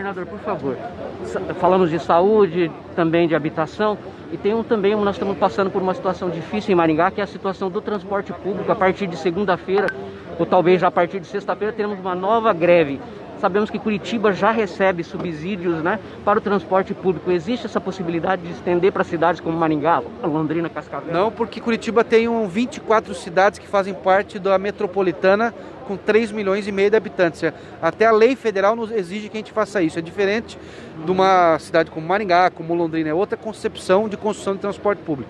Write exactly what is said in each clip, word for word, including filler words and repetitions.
Governador, por favor, falamos de saúde, também de habitação, e tem um também, nós estamos passando por uma situação difícil em Maringá, que é a situação do transporte público. A partir de segunda-feira, ou talvez já a partir de sexta-feira, teremos uma nova greve. Sabemos que Curitiba já recebe subsídios, né, para o transporte público. Existe essa possibilidade de estender para cidades como Maringá, Londrina, Cascavel? Não, porque Curitiba tem um vinte e quatro cidades que fazem parte da metropolitana com três milhões e meio de habitantes. Até a lei federal nos exige que a gente faça isso. É diferente de uma cidade como Maringá, como Londrina. É outra concepção de construção de transporte público.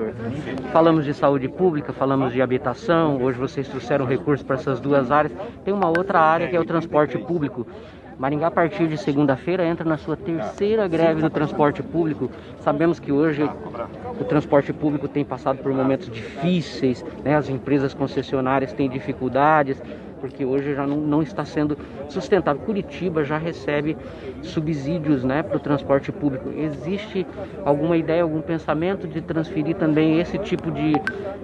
Falamos de saúde pública, falamos de habitação. Hoje vocês trouxeram recursos para essas duas áreas. Tem uma outra área que é o transporte público. Maringá, a partir de segunda-feira, entra na sua terceira greve no transporte público. Sabemos que hoje o transporte público tem passado por momentos difíceis, né? As empresas concessionárias têm dificuldades, porque hoje já não, não está sendo sustentável. Curitiba já recebe subsídios, né, para o transporte público. Existe alguma ideia, algum pensamento de transferir também esse tipo de,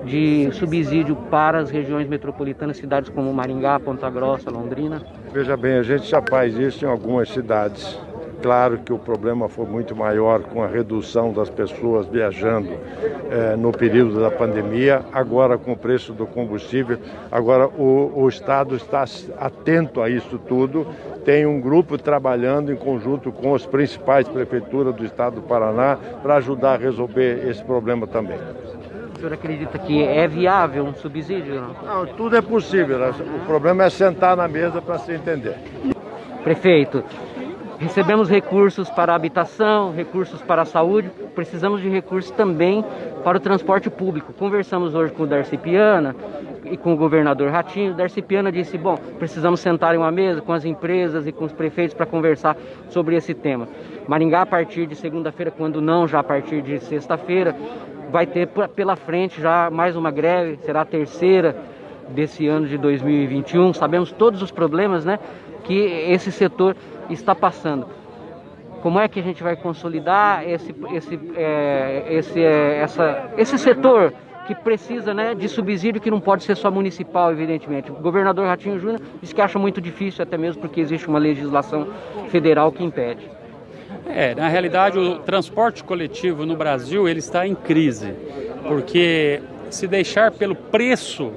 de subsídio para as regiões metropolitanas, cidades como Maringá, Ponta Grossa, Londrina? Veja bem, a gente já faz isso em algumas cidades. Claro que o problema foi muito maior com a redução das pessoas viajando eh, no período da pandemia, agora com o preço do combustível. Agora o, o Estado está atento a isso tudo, tem um grupo trabalhando em conjunto com as principais prefeituras do Estado do Paraná para ajudar a resolver esse problema também. O senhor acredita que é viável um subsídio? Não? Não, tudo é possível, o problema é sentar na mesa para se entender. Prefeito, recebemos recursos para a habitação, recursos para a saúde, precisamos de recursos também para o transporte público. Conversamos hoje com o Darcy Piana e com o governador Ratinho. O Darcy Piana disse, bom, precisamos sentar em uma mesa com as empresas e com os prefeitos para conversar sobre esse tema. Maringá, a partir de segunda-feira, quando não, já a partir de sexta-feira, vai ter pela frente já mais uma greve, será a terceira desse ano de dois mil e vinte e um. Sabemos todos os problemas, né, que esse setor está passando. Como é que a gente vai consolidar esse, esse, é, esse, é, essa, esse setor que precisa, né, de subsídio, que não pode ser só municipal, evidentemente? O governador Ratinho Júnior disse que acha muito difícil, até mesmo porque existe uma legislação federal que impede. É, na realidade, o transporte coletivo no Brasil ele está em crise, porque se deixar pelo preço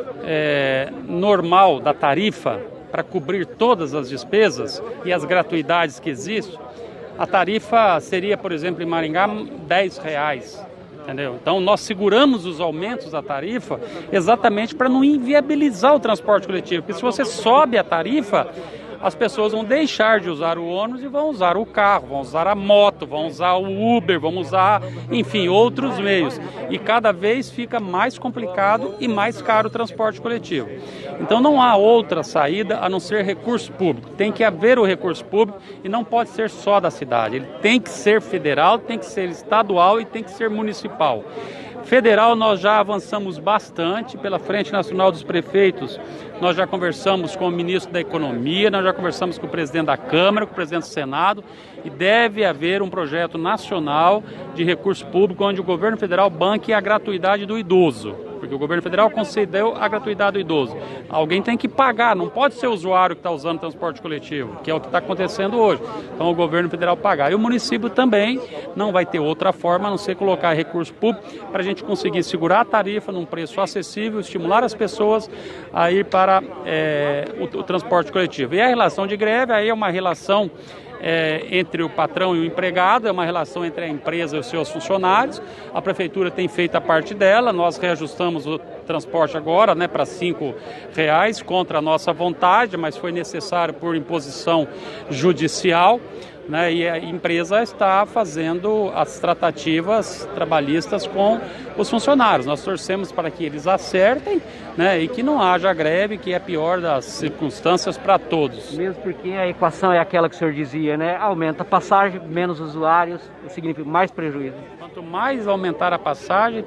é, normal da tarifa para cobrir todas as despesas e as gratuidades que existem, a tarifa seria, por exemplo, em Maringá, dez reais. Entendeu? Então nós seguramos os aumentos da tarifa exatamente para não inviabilizar o transporte coletivo, porque se você sobe a tarifa, as pessoas vão deixar de usar o ônibus e vão usar o carro, vão usar a moto, vão usar o Uber, vão usar, enfim, outros meios. E cada vez fica mais complicado e mais caro o transporte coletivo. Então não há outra saída a não ser recurso público. Tem que haver o recurso público e não pode ser só da cidade. Ele tem que ser federal, tem que ser estadual e tem que ser municipal. Federal, nós já avançamos bastante. Pela Frente Nacional dos Prefeitos, nós já conversamos com o ministro da Economia, nós já conversamos com o presidente da Câmara, com o presidente do Senado, e deve haver um projeto nacional de recurso público onde o governo federal banque a gratuidade do idoso, porque o governo federal concedeu a gratuidade do idoso. Alguém tem que pagar, não pode ser o usuário que está usando o transporte coletivo, que é o que está acontecendo hoje. Então o governo federal pagar. E o município também não vai ter outra forma a não ser colocar recurso público para a gente conseguir segurar a tarifa num preço acessível, estimular as pessoas a ir para é, o, o transporte coletivo. E a relação de greve aí é uma relação É, entre o patrão e o empregado, é uma relação entre a empresa e os seus funcionários. A prefeitura tem feito a parte dela, nós reajustamos o transporte agora, né, para cinco reais contra a nossa vontade, mas foi necessário por imposição judicial, né, e a empresa está fazendo as tratativas trabalhistas com os funcionários. Nós torcemos para que eles acertem, né, e que não haja greve, que é a pior das circunstâncias para todos. Mesmo porque a equação é aquela que o senhor dizia, né? Aumenta a passagem, menos usuários, significa mais prejuízo. Quanto mais aumentar a passagem,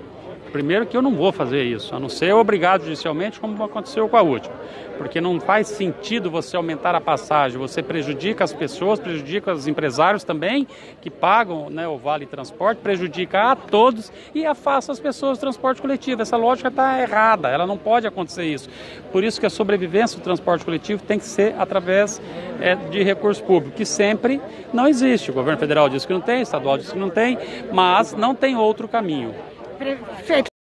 Primeiro que eu não vou fazer isso, a não ser obrigado judicialmente, como aconteceu com a última. Porque não faz sentido você aumentar a passagem, você prejudica as pessoas, prejudica os empresários também, que pagam, né, o Vale Transporte, prejudica a todos e afasta as pessoas do transporte coletivo. Essa lógica está errada, ela não pode acontecer isso. Por isso que a sobrevivência do transporte coletivo tem que ser através é, de recurso público, que sempre não existe. O governo federal diz que não tem, o estadual diz que não tem, mas não tem outro caminho. Prefeito,